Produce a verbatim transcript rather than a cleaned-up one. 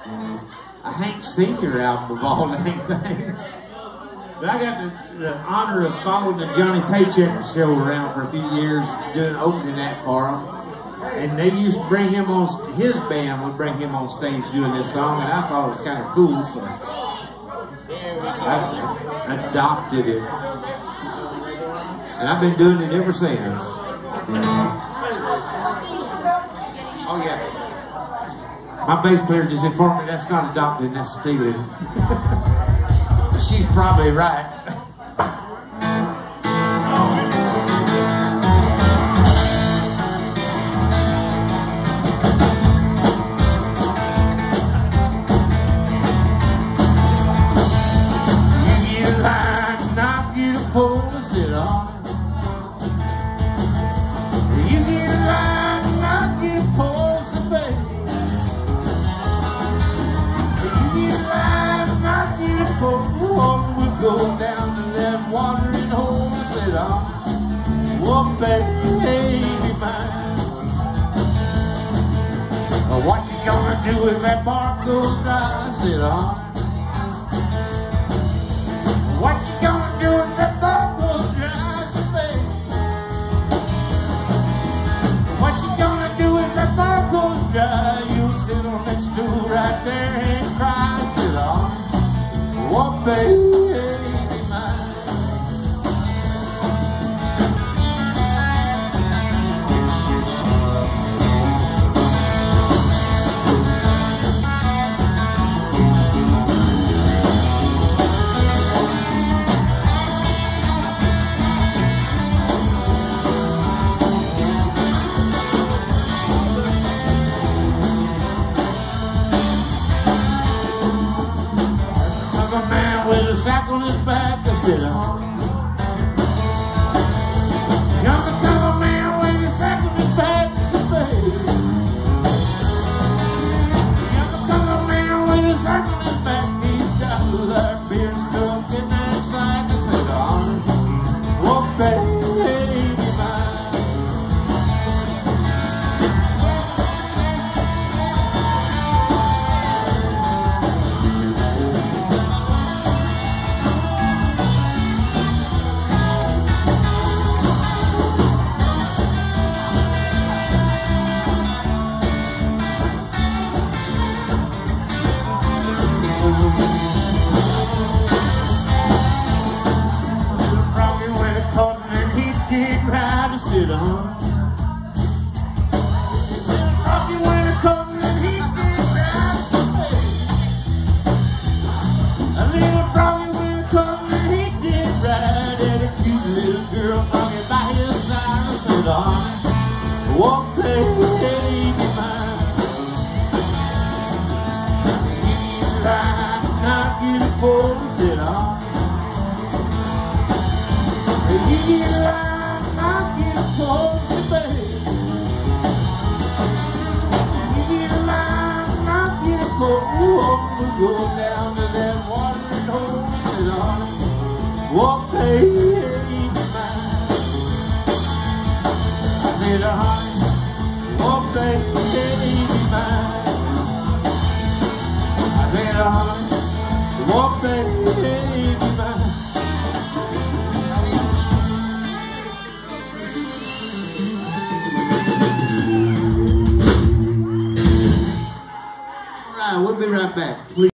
a Hank Senior album of all dang things. But I got the, the honor of following the Johnny Paycheck show around for a few years, doing opening act for him. And they used to bring him on, his band would bring him on stage doing this song, and I thought it was kind of cool, so I adopted it. And I've been doing it ever since. Oh yeah. My bass player just informed me that's not adopted, that's stealing. She's probably right. You get a line and I get a pole to sit on. You get a line and I get a pole to sit baby. You get a line and I get a pole. We'll go down to that watering hole and sit on. Oh, baby mine. What you gonna do if that bark goes dry? Sit on. What you gonna do if that bark goes dry? So, baby. What you gonna do if that bark goes dry? You'll sit on that stool right there and cry. Sit on. Oh, baby mine. With a sack on his back, I sit on. Young cover man with a sack on his back, I sit baby. Young cover man with a sack on his back, he's got a lot of beer stuff in that sack, I sit on. Oh, baby mine. Sit on. Little froggy when I come and he did right so bad. A little froggy when I come and he did right. And a cute little girl froggy by his side. Sit on. Oh, baby mine. You get a line and I get a pole to sit on. You get a line. I get a pole to baby. You get a line and I get a pole. We'll go down to that watering hole and sit on it. Oh, baby mine. I said, honey, oh, baby mine. I said, honey, oh, baby mine. We'll be right back, please.